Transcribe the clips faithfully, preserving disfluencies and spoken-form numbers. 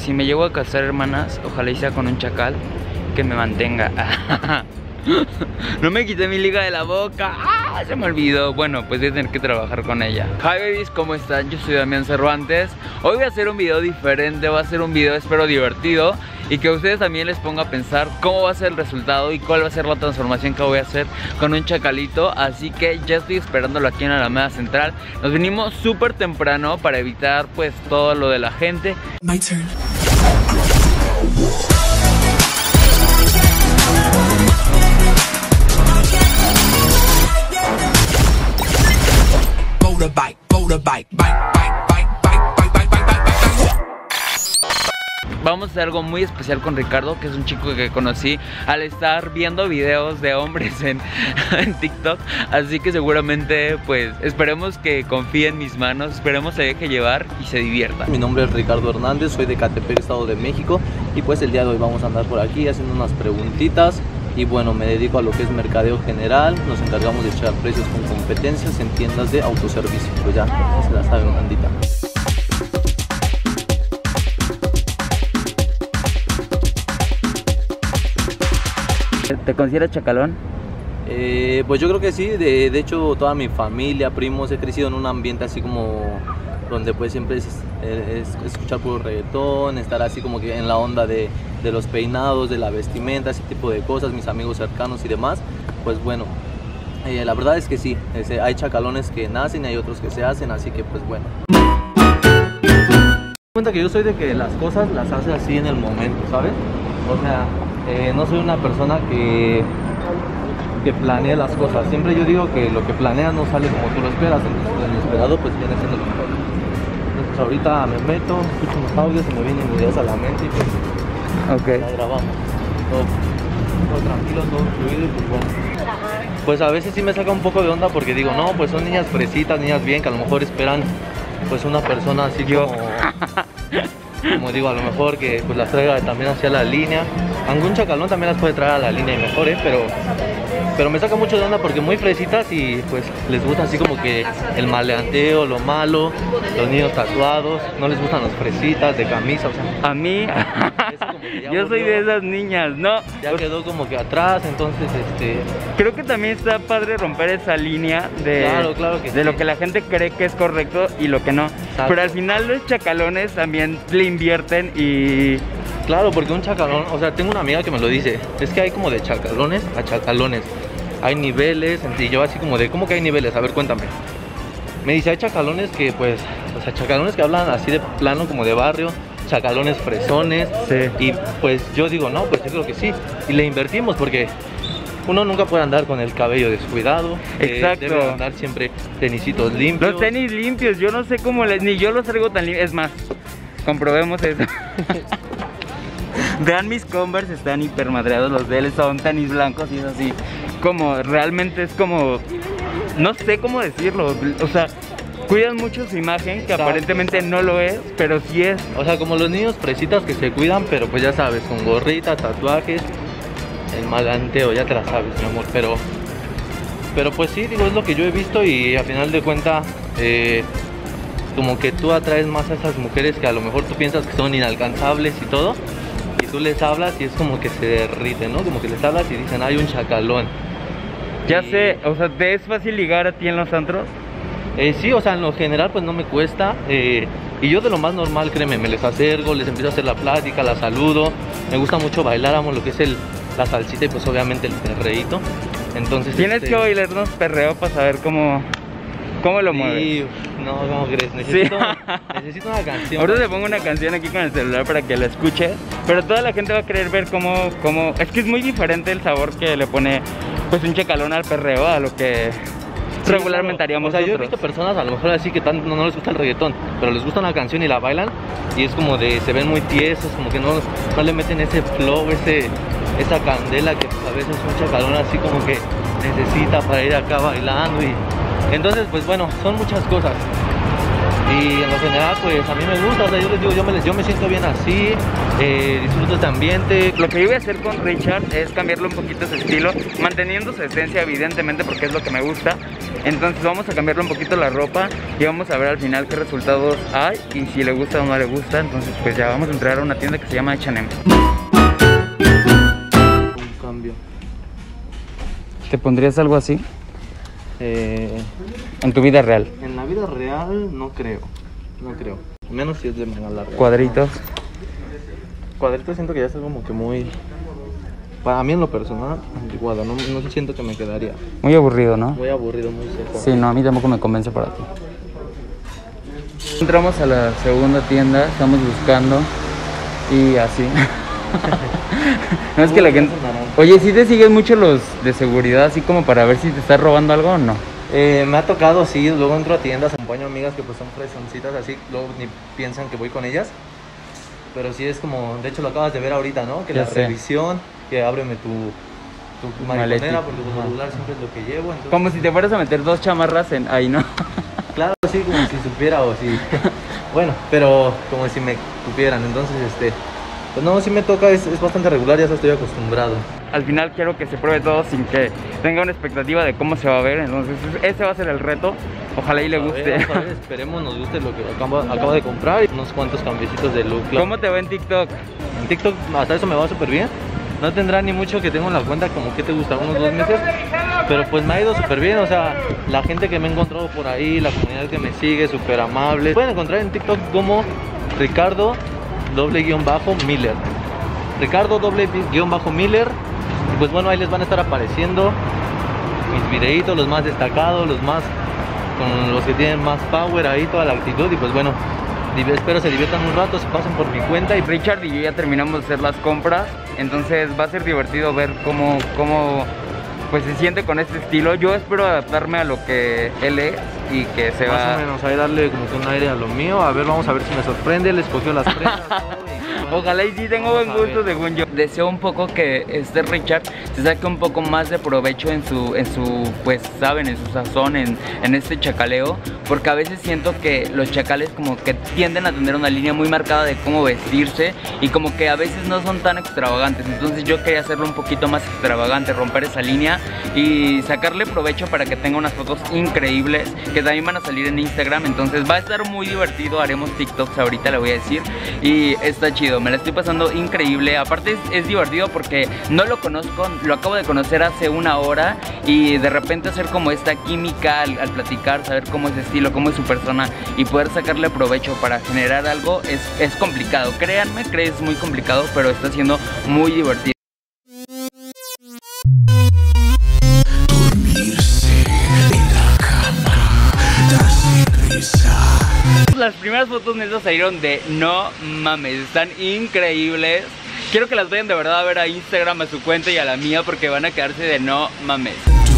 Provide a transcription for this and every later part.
si me llego a casar, hermanas, ojalá y sea con un chacal que me mantenga. No me quité mi liga de la boca. ¡Ah! Se me olvidó. Bueno, pues voy a tener que trabajar con ella. Hi babies, ¿cómo están? Yo soy Damián Cervantes. Hoy voy a hacer un video diferente. Va a ser un video, espero, divertido, y que a ustedes también les ponga a pensar cómo va a ser el resultado y cuál va a ser la transformación que voy a hacer con un chacalito. Así que ya estoy esperándolo aquí en la Alameda Central. Nos vinimos súper temprano para evitar pues todo lo de la gente. My turn. Motorbike, motorbike, bike, bike, bike, bike, bike, bike, bike, bike. Vamos a hacer algo muy especial con Ricardo, que es un chico que conocí al estar viendo videos de hombres en, en TikTok. Así que seguramente, pues, esperemos que confíe en mis manos, esperemos se deje llevar y se divierta. Mi nombre es Ricardo Hernández, soy de Ecatepec, Estado de México. Y pues el día de hoy vamos a andar por aquí haciendo unas preguntitas. Y bueno, me dedico a lo que es mercadeo general. Nos encargamos de echar precios con competencias en tiendas de autoservicio. Pues ya, se la saben, bandita. ¿Te consideras chacalón? Eh, pues yo creo que sí, de, de hecho toda mi familia, primos, he crecido en un ambiente así como donde pues siempre es, es, es escuchar puro reggaetón, estar así como que en la onda de, de los peinados, de la vestimenta, ese tipo de cosas, mis amigos cercanos y demás. Pues bueno, eh, la verdad es que sí, es, hay chacalones que nacen y hay otros que se hacen, así que pues bueno. Cuenta que yo soy de que las cosas las hace así en el momento, ¿sabes? O sea, eh, no soy una persona que, que planea las cosas. Siempre yo digo que lo que planeas no sale como tú lo esperas, entonces lo inesperado pues viene siendo lo mejor. Entonces pues, ahorita me meto, escucho unos audios, se me vienen ideas a la mente y pues okay. La grabamos. Todo, todo tranquilo, todo fluido y pues bueno. Pues a veces sí me saca un poco de onda porque digo, no, pues son niñas fresitas, niñas bien, que a lo mejor esperan pues una persona así yo. como... Como digo, a lo mejor que pues las traiga también hacia la línea. Algún chacalón también las puede traer a la línea y mejor, ¿eh? Pero, pero me saca mucho de onda porque muy fresitas y pues les gusta así como que el maleanteo, lo malo, los niños tatuados, no les gustan los fresitas de camisa, o sea. A mí, eso como que ya yo soy aburrió. de esas niñas, ¿no? Ya quedó como que atrás, entonces este... Creo que también está padre romper esa línea de, Claro, claro que de sí. lo que la gente cree que es correcto y lo que no. Exacto. Pero al final los chacalones también le invierten y... Claro, porque un chacalón, o sea, tengo una amiga que me lo dice, es que hay como de chacalones a chacalones. Hay niveles, y yo así como de, ¿cómo que hay niveles? A ver, cuéntame. Me dice, hay chacalones que pues, o sea, chacalones que hablan así de plano como de barrio, chacalones fresones. Sí. Y pues yo digo, no, pues yo creo que sí. Y le invertimos porque uno nunca puede andar con el cabello descuidado. Exacto. Eh, debe andar siempre tenisitos limpios. Los tenis limpios, yo no sé cómo les... Ni yo los traigo tan limpios, es más, comprobemos eso. Vean mis Converse, están hipermadreados, los de él son tenis blancos y es así. Como, realmente es como... No sé cómo decirlo, o sea... Cuidan mucho su imagen, que Exacto, aparentemente exacto. no lo es, pero sí es. O sea, como los niños fresitas que se cuidan, pero pues ya sabes, con gorrita, tatuajes, el malanteo, ya te la sabes, mi amor. Pero, pero pues sí, digo, es lo que yo he visto y a final de cuentas, eh, como que tú atraes más a esas mujeres que a lo mejor tú piensas que son inalcanzables y todo, y tú les hablas y es como que se derriten, ¿no? Como que les hablas y dicen, hay un chacalón. Ya Y- sé, o sea, ¿te es fácil ligar a ti en los antros? Eh, sí, o sea, en lo general pues no me cuesta, eh, y yo de lo más normal, créeme, me les acerco, les empiezo a hacer la plática, la saludo, me gusta mucho bailar, amo lo que es el, la salsita y pues obviamente el perreíto. Entonces Tienes este, que bailarnos perreo para saber cómo, cómo lo sí, mueves. no, ¿cómo crees? Necesito, Sí. necesito una canción. Ahorita te pongo una canción aquí con el celular para que la escuches, pero toda la gente va a querer ver cómo, cómo... Es que es muy diferente el sabor que le pone pues un chacalón al perreo a lo que... Sí, regularmente claro. haríamos O sea, yo he nosotros. visto personas a lo mejor así que tanto no, no les gusta el reggaetón, pero les gusta una canción y la bailan y es como de, se ven muy tiesos, como que no, no le meten ese flow, ese, esa candela que a veces un chacalón así como que necesita para ir acá bailando. Y entonces pues bueno, son muchas cosas. Y en lo general pues a mí me gusta, o sea, yo les digo, yo me, yo me siento bien así, eh, disfruto este ambiente. Lo que yo voy a hacer con Richard es cambiarle un poquito ese estilo, manteniendo su esencia evidentemente porque es lo que me gusta. Entonces vamos a cambiarle un poquito la ropa y vamos a ver al final qué resultados hay y si le gusta o no le gusta. Entonces pues ya vamos a entrar a una tienda que se llama H and M. Un cambio. ¿Te pondrías algo así? Eh, En tu vida real. en la vida real no creo. No creo. Menos si es de manga larga. Cuadritos. Cuadrito siento que ya es algo como que muy... Para mí en lo personal, antiguado. No, no siento que me quedaría. Muy aburrido, ¿no? Muy aburrido, muy seco. Sí, no, a mí tampoco me convence para ti. Entramos a la segunda tienda, estamos buscando y así. No es que la gente... Oye, ¿sí te siguen mucho los de seguridad así como para ver si te estás robando algo o no? Eh, me ha tocado, sí, luego entro a tiendas, acompaño amigas que pues son fresoncitas así, luego ni piensan que voy con ellas. Pero sí es como, de hecho lo acabas de ver ahorita, ¿no? Que Ya la sé. revisión, que ábreme tu, tu mariconera, Maletita. porque por Ajá. regular siempre es lo que llevo. Entonces, Como si te fueras a meter dos chamarras en ahí, ¿no? claro, sí, como si supiera o si... Bueno, pero como si me supieran, entonces este... Pues no, sí me toca, es, es bastante regular, ya estoy acostumbrado. Al final quiero que se pruebe todo sin que tenga una expectativa de cómo se va a ver. Entonces ese va a ser el reto. Ojalá y le A ver, guste. vamos a ver, esperemos nos guste lo que acabo, acabo de comprar y unos cuantos cambiecitos de look. ¿Cómo te va en TikTok? En TikTok hasta eso me va súper bien. No tendrá ni mucho que tengo en la cuenta, como que te gusta, unos dos meses. Pero pues me ha ido súper bien, o sea, la gente que me ha encontrado por ahí, la comunidad que me sigue, súper amable. Pueden encontrar en TikTok como Ricardo doble guión bajo Miller. Ricardo doble guión bajo Miller. Y pues bueno, ahí les van a estar apareciendo mis videitos, los más destacados, los más con los que tienen más power ahí, toda la actitud. Y pues bueno, espero se diviertan un rato, se pasen por mi cuenta. Y Richard y yo ya terminamos de hacer las compras. Entonces va a ser divertido ver cómo, cómo pues se siente con este estilo. Yo espero adaptarme a lo que él es y que se más va... o menos ahí darle como que un aire a lo mío. A ver, vamos a ver si me sorprende. Les cogió las prendas, todo, y- Ojalá y sí tengo buen Vamos a gusto ver. según yo. Deseo un poco que este Richard se saque un poco más de provecho en su, en su pues saben, en su sazón, en, en este chacaleo. Porque a veces siento que los chacales como que tienden a tener una línea muy marcada de cómo vestirse. Y como que a veces no son tan extravagantes. Entonces yo quería hacerlo un poquito más extravagante, romper esa línea y sacarle provecho para que tenga unas fotos increíbles que también van a salir en Instagram. Entonces va a estar muy divertido, haremos TikToks ahorita, le voy a decir. Y está chido, me la estoy pasando increíble. Aparte es, es divertido porque no lo conozco, lo acabo de conocer hace una hora. Y de repente hacer como esta química al, al platicar, saber cómo es su estilo, cómo es su persona y poder sacarle provecho para generar algo es, es complicado. Créanme, creo es muy complicado, pero está siendo muy divertido. Las primeras fotos de esas salieron de no mames, están increíbles. Quiero que las vayan de verdad a ver a Instagram, a su cuenta y a la mía, porque van a quedarse de no mames.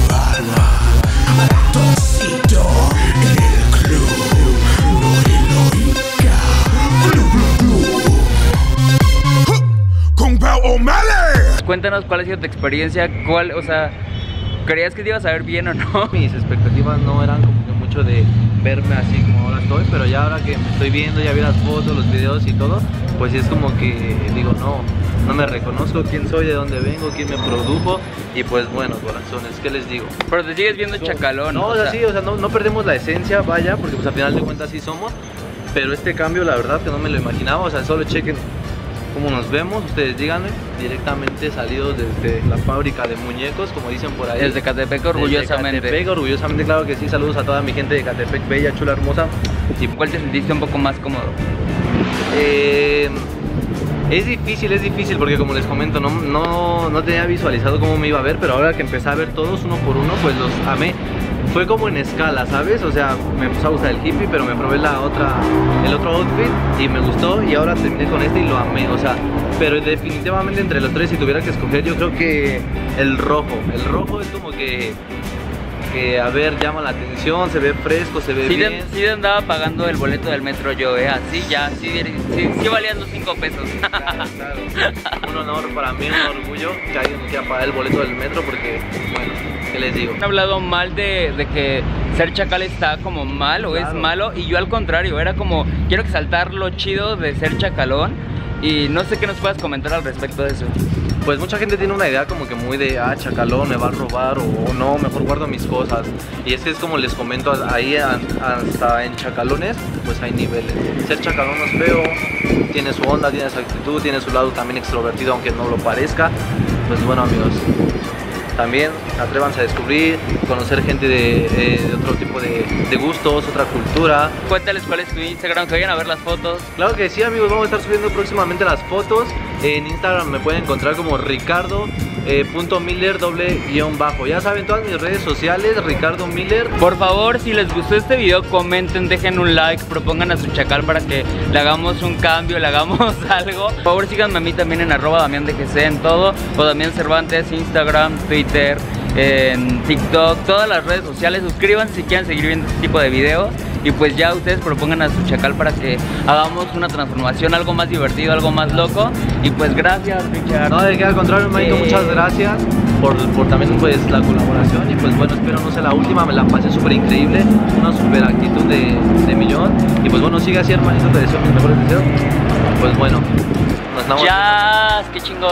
Cuéntanos cuál ha sido tu experiencia, cuál, o sea, ¿creías que te ibas a ver bien o no? Mis expectativas no eran como que mucho de verme así como ahora estoy, pero ya ahora que me estoy viendo, ya vi las fotos, los videos y todo, pues es como que digo, no, no me reconozco quién soy, de dónde vengo, quién me produjo. Y pues bueno, corazones, ¿qué les digo? Pero te sigues viendo chacalón. No, o sea, sí, o sea, no, no perdemos la esencia, vaya, porque pues al final de cuentas sí somos. Pero este cambio, la verdad que no me lo imaginaba, o sea, solo chequen cómo nos vemos, ustedes díganme, directamente salidos desde la fábrica de muñecos, como dicen por ahí. Desde Catepec, orgullosamente. Desde Catepec, orgullosamente, claro que sí. Saludos a toda mi gente de Catepec, bella, chula, hermosa. ¿Y cuál te sentiste un poco más cómodo? Eh, es difícil, es difícil porque como les comento, no, no, no tenía visualizado cómo me iba a ver, pero ahora que empecé a ver todos uno por uno, pues los amé. Fue como en escala, ¿sabes? O sea, me empezó a gustar el hippie, pero me probé la otra, el otro outfit y me gustó, y ahora terminé con este y lo amé, o sea, pero definitivamente entre los tres, si tuviera que escoger, yo creo que el rojo, el rojo es como que, que a ver, llama la atención, se ve fresco, se ve Sí, bien. de, sí de andaba pagando el boleto del metro yo, eh, así ya, sí, sí, sí valían los cinco pesos. Claro, claro. Un honor para mí, un orgullo que alguien me quiera pagar el boleto del metro porque, bueno, ¿qué les digo? Han hablado mal de, de que ser chacal está como mal o Claro. es malo, y yo al contrario, era como, quiero exaltar lo chido de ser chacalón Y no sé qué nos puedas comentar al respecto de eso. Pues mucha gente tiene una idea como que muy de, ah, chacalón, me va a robar, o no, mejor guardo mis cosas. Y es que es como les comento, ahí hasta en chacalones, pues hay niveles. Ser chacalón no es feo, tiene su onda, tiene su actitud, tiene su lado también extrovertido, aunque no lo parezca. Pues bueno, amigos, también atrévanse a descubrir, conocer gente de, eh, de otro tipo de, de gustos, otra cultura. Cuéntales cuál es tu Instagram, que vayan a ver las fotos. Claro que sí, amigos, vamos a estar subiendo próximamente las fotos. En Instagram me pueden encontrar como Ricardo eh, punto Miller doble guión bajo. Ya saben, todas mis redes sociales, Ricardo Miller. Por favor, si les gustó este video, comenten, dejen un like, propongan a su chacal para que le hagamos un cambio, le hagamos algo. Por favor, síganme a mí también en arroba Damián D G C en todo, o Damián Cervantes, Instagram, Twitter, en TikTok, todas las redes sociales. Suscríbanse si quieren seguir viendo este tipo de videos. Y pues ya ustedes propongan a su chacal para que hagamos una transformación, algo más divertido, algo más loco. Y pues gracias, Richard. No, de que al contrario, Maito, Eh, muchas gracias por, por también pues la colaboración. Y pues bueno, espero no sea la última, me la pasé súper increíble, una súper actitud de, de millón. Y pues bueno, sigue así, hermanito, te deseo mis mejores deseos. Pues bueno, nos estamos Ya, qué chingón.